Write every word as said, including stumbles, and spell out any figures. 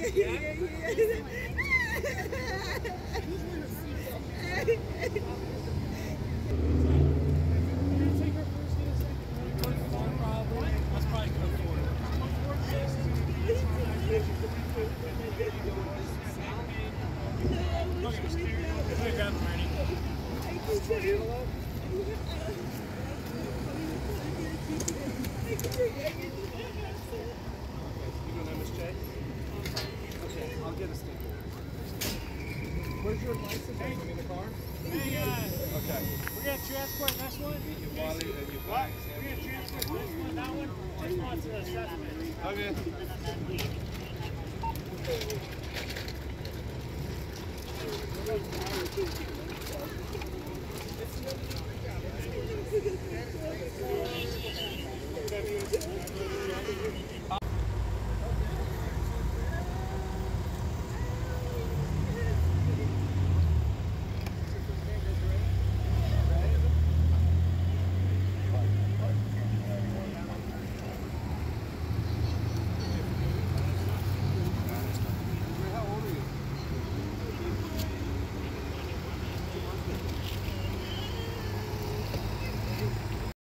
Where's your license? Hey, in the car? Hey, uh, okay. We're going to transport this one. Your wallet and your bags. We're going to transport this one, that one. This one's an assessment. Okay.